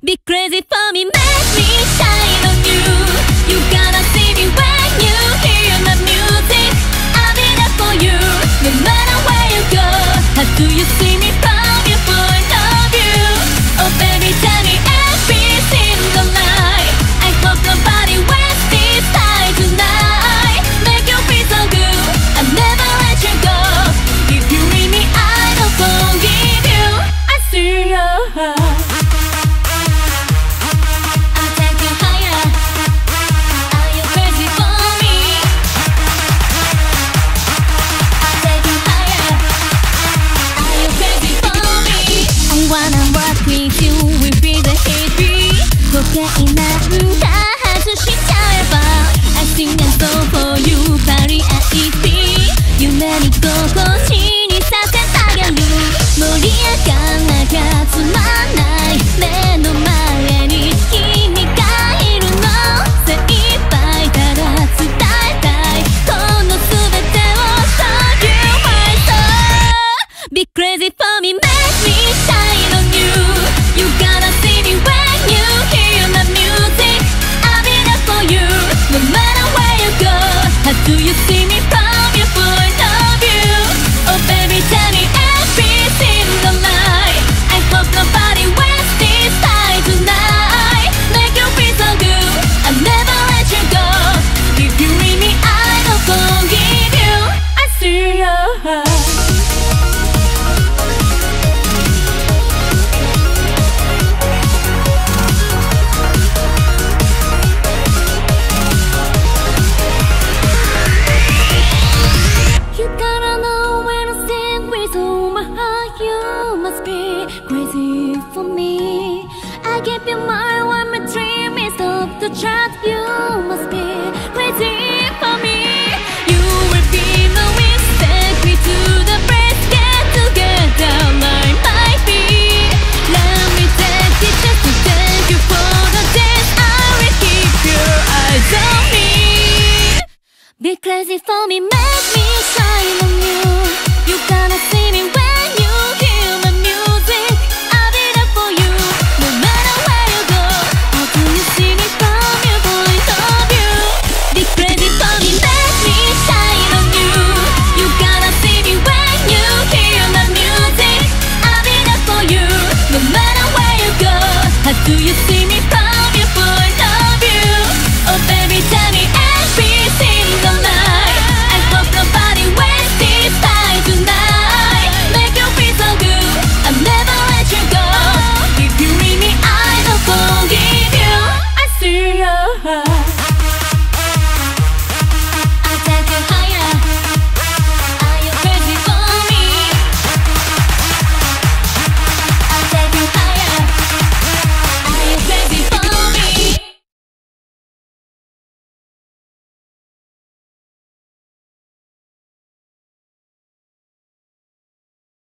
Be crazy for me, make me shine on you. You gotta see me when you hear my music. I'll be there for you, no matter where you go. How do you see me from your point of view? Oh baby, tell me every single night. I hope nobody wastes this time tonight. Make you feel so good, I'll never let you go. If you leave me, I don't forgive you. I see your heart. I sing and so for you, Pari Paripi夢に心地にさせてあげる。盛り上がらなきゃつまんない目の前に君がいるの。精一杯ただ伝えたいこの全てを Show you my soul. Be crazy for me, make me shine on you. You gotta see me when you hear my music. I'll be there for you, no matter where you go. How do you see me from your point of view? Oh baby, tell me every single night. I hope nobody wastes this time tonight. Make you feel so good, I'll never let you go. If you leave me, I don't forgive you. I see your heart. For me, I give you my one, my dream is off the track. You must be crazy for me. You will be the mistake. We to the breath, get together like my feet. Let me take it just to thank you for the days. I will keep your eyes on me. Be crazy for me, make me shine on you. You gotta see me when you hear my music. I'll be there for you, no matter where you go. How do you see me from your point of view? Be crazy for me, make me shine on you. You gotta see me when you hear my music. I'll be there for you, no matter where you go. How do you see